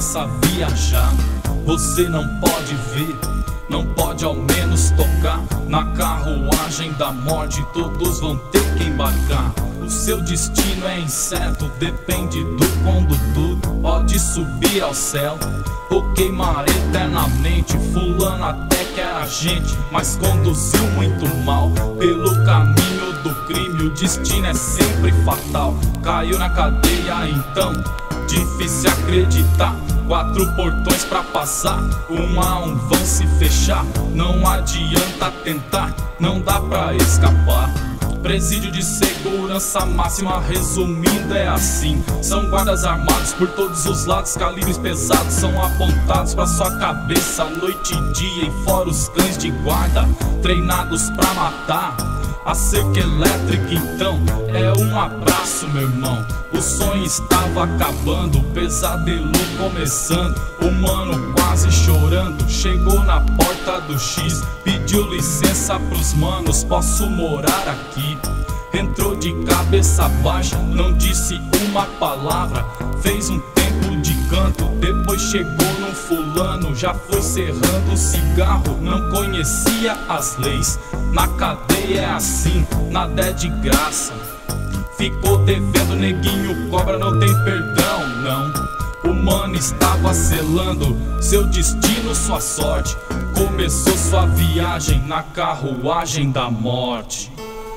começa a viajar. Você não pode ver, não pode ao menos tocar na carruagem da morte, todos vão ter que embarcar. O seu destino é incerto, depende do condutor. Pode subir ao céu ou queimar eternamente. Fulano até que era gente, mas conduziu muito mal pelo caminho do crime. O destino é sempre fatal. Caiu na cadeia então, difícil acreditar. 4 portões pra passar, um a um vão se fechar. Não adianta tentar, não dá pra escapar. Presídio de segurança máxima, resumindo é assim. São guardas armados por todos os lados, calibres pesados são apontados pra sua cabeça. Noite e dia, e fora os cães de guarda, treinados pra matar. A cerca elétrica então é um abraço, meu irmão. O sonho estava acabando, o pesadelo começando. O mano quase chorando, chegou na porta do X, pediu licença pros manos, posso morar aqui. Entrou de cabeça baixa, não disse uma palavra, fez um tempo de canto, depois chegou num fulano, já foi cerrando o cigarro, não conhecia as leis. Na cadeia é assim, nada é de graça. Ficou devendo, neguinho cobra, não tem perdão, não. O mano estava selando seu destino, sua sorte. Começou sua viagem na carruagem da morte.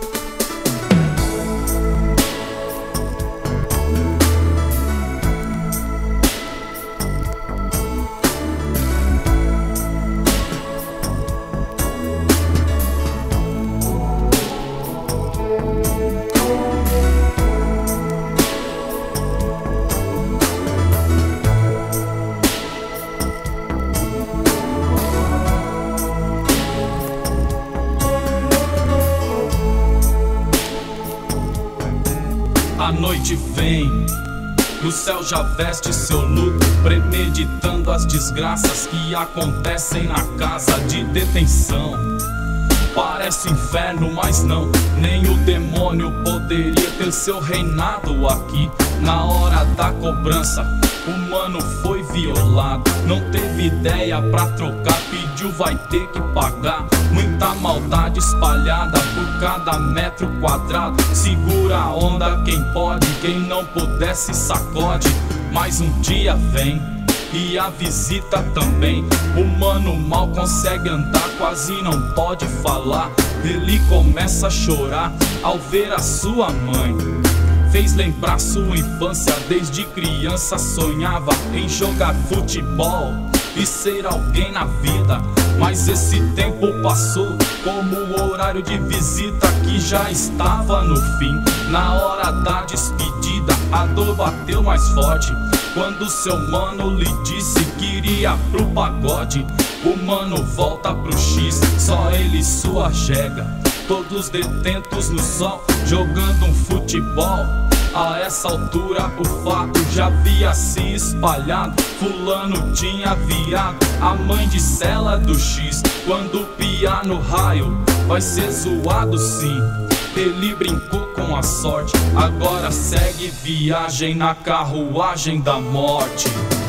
A noite vem, e o céu já veste seu luto, premeditando as desgraças que acontecem na casa de detenção. Parece inferno, mas não, nem o demônio poderia ter seu reinado aqui. Na hora da cobrança, o mano foi violado, não teve ideia pra trocar, pediu, vai ter que pagar. Muita maldade espalhada por cada metro quadrado. Segura a onda quem pode, quem não puder se sacode. Mais um dia vem e a visita também. O mano mal consegue andar, quase não pode falar. Ele começa a chorar ao ver a sua mãe. Fez lembrar sua infância, desde criança sonhava em jogar futebol e ser alguém na vida. Mas esse tempo passou, como o horário de visita que já estava no fim. Na hora da despedida, a dor bateu mais forte quando seu mano lhe disse que iria pro pagode. O mano volta pro X, só ele e sua jega, todos detentos no sol, jogando um futebol. A essa altura o fato já havia se espalhado. Fulano tinha virado a mãe de cela do X. Quando piar no raio vai ser zoado sim. Ele brincou com a sorte, agora segue viagem na carruagem da morte.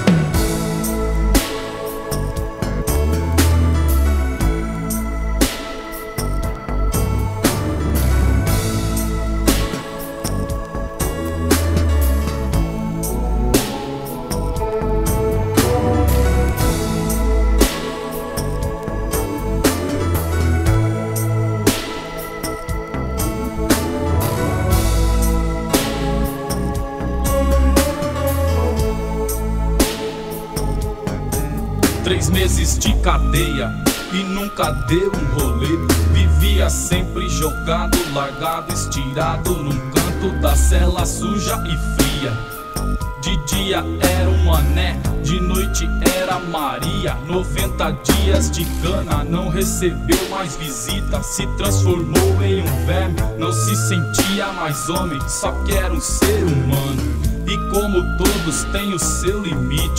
Três meses de cadeia e nunca deu um rolê. Vivia sempre jogado, largado, estirado num canto da cela suja e fria. De dia era um mané, de noite era Maria. 90 dias de cana, não recebeu mais visita. Se transformou em um verme, não se sentia mais homem, só que era um ser humano. E como todos tem o seu limite,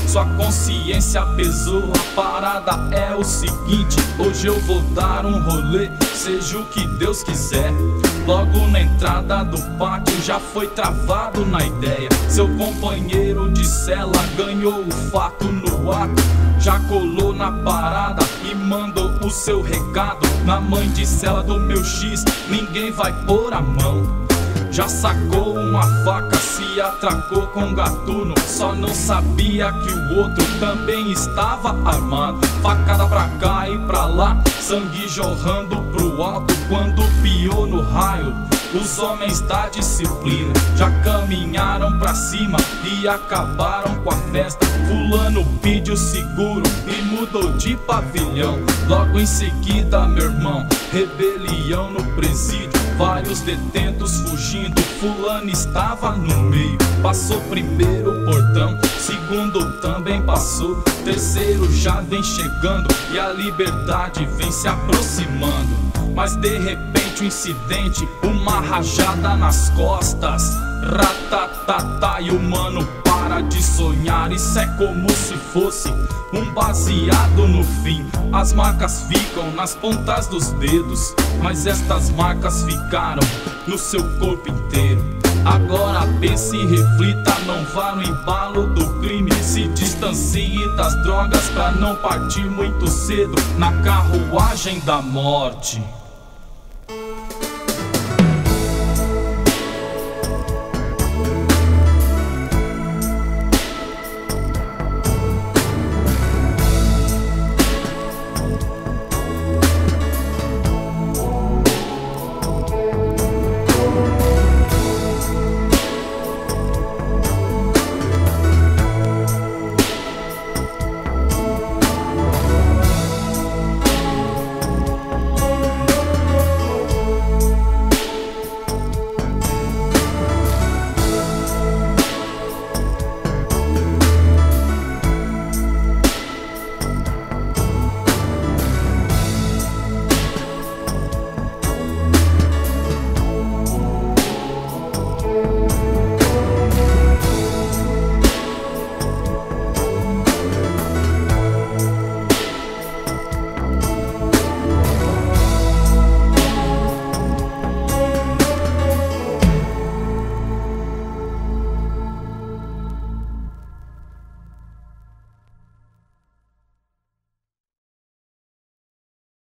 sua consciência pesou. A parada é o seguinte: hoje eu vou dar um rolê, seja o que Deus quiser. Logo na entrada do pátio já foi travado na ideia. Seu companheiro de cela ganhou o fato no ato, já colou na parada e mandou o seu recado. Na mãe de cela do meu X ninguém vai pôr a mão. Já sacou uma faca, se atracou com gatuno, só não sabia que o outro também estava armado. Facada pra cá e pra lá, sangue jorrando pro alto. Quando piou no raio, os homens da disciplina já caminharam pra cima e acabaram com a festa. Fulano pediu seguro e mudou de pavilhão. Logo em seguida, meu irmão, rebelião no presídio, vários detentos fugindo. Fulano estava no meio, passou primeiro o portão, segundo também passou, terceiro já vem chegando e a liberdade vem se aproximando. Mas de repente o incidente, uma rajada nas costas, ratatatá, e o mano para de sonhar. Isso é como se fosse um baseado no fim. As marcas ficam nas pontas dos dedos, mas estas marcas ficaram no seu corpo inteiro. Agora pense e reflita, não vá no embalo do crime. Se distancie das drogas pra não partir muito cedo na carruagem da morte.